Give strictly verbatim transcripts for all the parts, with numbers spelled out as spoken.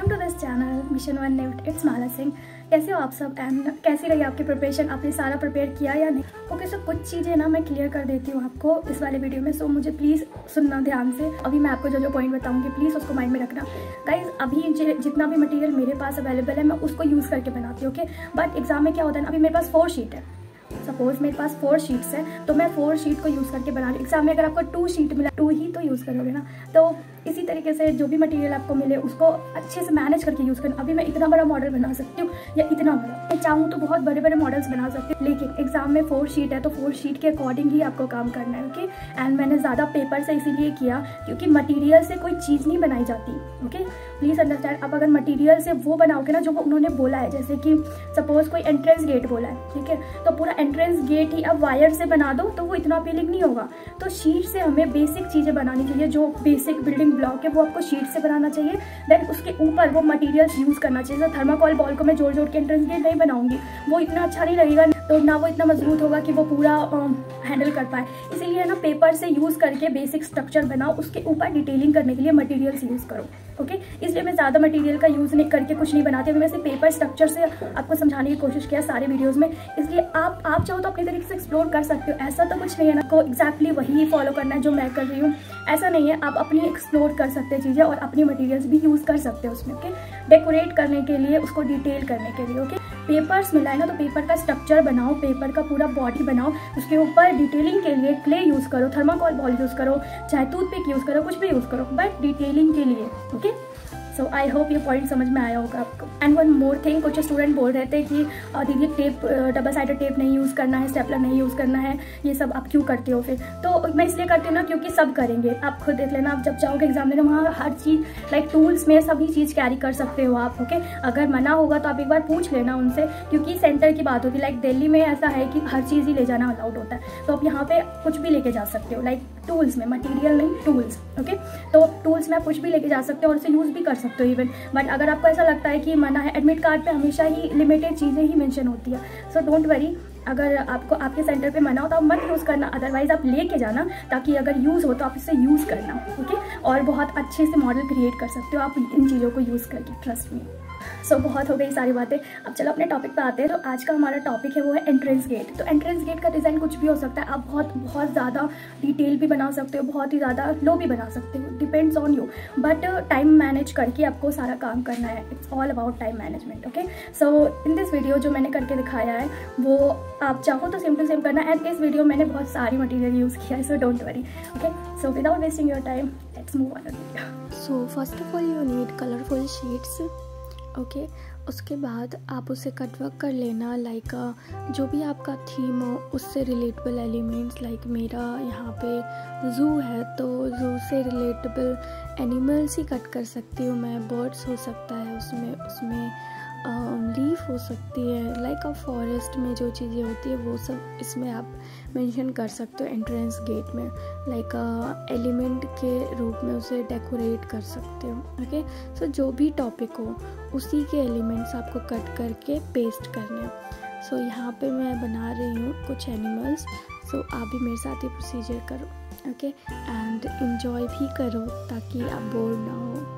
Welcome to this channel mission one NIFT. It's Mala Singh. कैसे हो आप सब एंड कैसी रही आपकी प्रिपरेशन? आपने सारा प्रिपेयर किया या नहीं? ओके, सो कुछ चीज़ें ना मैं क्लियर कर देती हूँ आपको इस वाले वीडियो में। सो मुझे प्लीज़ सुनना ध्यान से। अभी मैं आपको जो जो पॉइंट बताऊँगी प्लीज़ उसको माइंड में रखना। गाइज, अभी जितना भी मटीरियल मेरे पास अवेलेबल है मैं उसको यूज़ करके बनाती हूँ। ओके, बट एग्जाम में क्या होता है ना, अभी मेरे पास फोर शीट है। सपोज मेरे पास फोर शीट्स है तो मैं फोर शीट को यूज़ करके बना रही हूँ। एग्जाम में अगर आपको टू शीट मिला, टू ही तो यूज़ करोगे ना। तो इसी तरीके से जो भी मटेरियल आपको मिले उसको अच्छे से मैनेज करके यूज़ करना। अभी मैं इतना बड़ा मॉडल बना सकती हूँ या इतना बड़ा, मैं चाहूँ तो बहुत बड़े बड़े मॉडल्स बना सकती हूँ, लेकिन एग्जाम में फोर शीट है तो फोर शीट के अकॉर्डिंग ही आपको काम करना है। ओके, एंड मैंने ज़्यादा पेपर से इसीलिए किया क्योंकि मटीरियल से कोई चीज़ नहीं बनाई जाती। Okay, please understand. अब अगर मटीरियल से वो बनाओगे ना जो वो उन्होंने बोला है, जैसे कि सपोज कोई एंट्रेंस गेट बोला है, ठीक है, तो पूरा एंट्रेंस गेट ही अब वायर से बना दो तो वो इतना अपीलिंग नहीं होगा। तो शीट से हमें बेसिक चीज़ें बनानी चाहिए, जो बेसिक बिल्डिंग ब्लॉक है वो आपको शीट से बनाना चाहिए। देन उसके ऊपर वो मटेरियल्स यूज़ करना चाहिए। तो थर्माकोल बॉल को मैं जोड़ जोड़ के एंट्रेंस गेट नहीं बनाऊंगी, वो इतना अच्छा नहीं लगेगा, तो ना वो इतना मजबूत होगा कि वो पूरा हैंडल कर पाए। इसीलिए ना पेपर से यूज़ करके बेसिक स्ट्रक्चर बनाओ, उसके ऊपर डिटेलिंग करने के लिए मटेरियल्स यूज़ करो। ओके, इसलिए मैं ज़्यादा मटेरियल का यूज़ नहीं करके कुछ नहीं बनाती। अभी मैं सिर्फ पेपर स्ट्रक्चर से आपको समझाने की कोशिश किया सारे वीडियोस में। इसलिए आप आप चाहो तो अपने तरीके से एक्सप्लोर कर सकते हो। ऐसा तो कुछ नहीं है ना को एग्जैक्टली वही फॉलो करना है जो मैं कर रही हूँ, ऐसा नहीं है। आप अपनी एक्सप्लोर कर सकते हैं चीज़ें और अपनी मटेरियल्स भी यूज़ कर सकते हो उसमें। ओके, डेकोरेट करने के लिए, उसको डिटेल करने के लिए। ओके, पेपर्स मिला है ना तो पेपर का स्ट्रक्चर बनाओ, पेपर का पूरा बॉडी बनाओ, उसके ऊपर डिटेलिंग के लिए क्ले यूज़ करो, थर्माकोल बॉल यूज़ करो, चाहे टूथपिक यूज़ करो, कुछ भी यूज़ करो, बट डिटेलिंग के लिए। ओके, सो आई होप ये पॉइंट समझ में आया होगा आपको। एंड वन मोर थिंग, कुछ स्टूडेंट बोल रहे थे कि दीदी टेप, डबल साइडेड टेप नहीं यूज़ करना है, स्टेपलर नहीं यूज़ करना है, ये सब आप क्यों करते हो? फिर तो मैं इसलिए करती हूँ ना क्योंकि सब करेंगे। आप खुद देख लेना, आप जब जाओगे एग्जाम देने वहाँ हर चीज़ लाइक टूल्स में सभी चीज़ कैरी कर सकते हो आप। ओके, अगर मना होगा तो आप एक बार पूछ लेना उनसे, क्योंकि सेंटर की बात होती है। लाइक दिल्ली में ऐसा है कि हर चीज़ ही ले जाना अलाउड होता है, तो आप यहाँ पे कुछ भी लेके जा सकते हो, लाइक टूल्स में, मटीरियल नहीं, टूल्स। ओके, तो टूल्स में आप कुछ भी लेके जा सकते हो और उसे यूज़ भी कर सकते हो इवन। बट अगर आपको ऐसा लगता है कि मना है, एडमिट कार्ड पे हमेशा ही लिमिटेड चीज़ें ही मेंशन होती है, सो डोंट वरी। अगर आपको आपके सेंटर पे मना हो तो आप मत यूज़ करना, अदरवाइज आप लेके जाना, ताकि अगर यूज़ हो तो आप इसे यूज़ करना। ओके, और बहुत अच्छे से मॉडल क्रिएट कर सकते हो आप इन चीज़ों को यूज़ करके, ट्रस्ट मी। सो so, बहुत हो गई सारी बातें। अब चलो अपने टॉपिक पे आते हैं। तो आज का हमारा टॉपिक है वो है एंट्रेंस गेट। तो एंट्रेंस गेट का डिज़ाइन कुछ भी हो सकता है। आप बहुत बहुत ज़्यादा डिटेल भी बना सकते हो, बहुत ही ज़्यादा लो भी बना सकते हो, depends on you. But time manage करके आपको सारा काम करना है। It's all about time management. Okay, so in this video जो मैंने करके दिखाया है वो आप चाहो तो सेम टू सेम करना। एंड इस वीडियो मैंने बहुत सारी मटीरियल यूज़ किया है, so don't worry. Okay, so without wasting your time let's move on. So first of all you need colourful sheets. Okay okay, उसके बाद आप उसे कटवर्क कर लेना, लाइक like, जो भी आपका थीम हो उससे रिलेटेबल एलिमेंट्स। लाइक मेरा यहाँ पे ज़ू है तो ज़ू से रिलेटेबल एनिमल्स ही कट कर सकती हूँ मैं। बर्ड्स हो सकता है उसमें, उसमें लीफ हो सकती है, लाइक अ फॉरेस्ट में जो चीज़ें होती है वो सब इसमें आप मेंशन कर सकते हो एंट्रेंस गेट में। लाइक एलिमेंट के रूप में उसे डेकोरेट कर सकते हो। ओके, सो जो भी टॉपिक हो उसी के एलिमेंट्स आपको कट करके पेस्ट करने। सो so, यहाँ पे मैं बना रही हूँ कुछ एनिमल्स। सो so, आप भी मेरे साथ ये प्रोसीजर करो। ओके, एंड इन्जॉय भी करो ताकि आप बोर ना हो।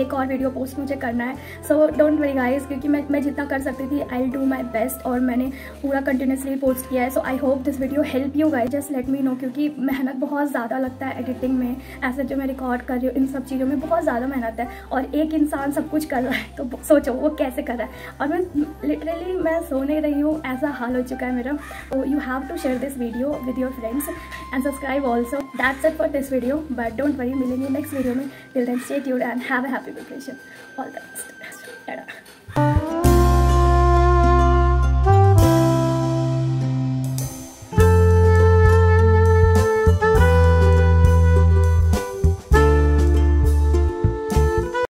एक और वीडियो पोस्ट मुझे करना है। सो डोंट वरी गाइस, क्योंकि मैं मैं जितना कर सकती थी आई डू माई बेस्ट और मैंने पूरा कंटिन्यूसली पोस्ट किया है। So I hope this video help you guys, just let me know, क्योंकि मेहनत बहुत ज़्यादा लगता है एडिटिंग में, ऐसे जो मैं रिकॉर्ड कर रही हूँ इन सब चीज़ों में बहुत ज़्यादा मेहनत है। और एक इंसान सब कुछ कर रहा है तो सोचो वो कैसे कर रहा है। और मैं लिटरली मैं सो नहीं रही हूँ, ऐसा हाल हो चुका है मेरा। तो you have to share this video with your friends and subscribe also. That's it for this video, but don't worry, मिलेंगे नेक्स्ट वीडियो में। Till then stay tuned and have a happy preparation. All the best.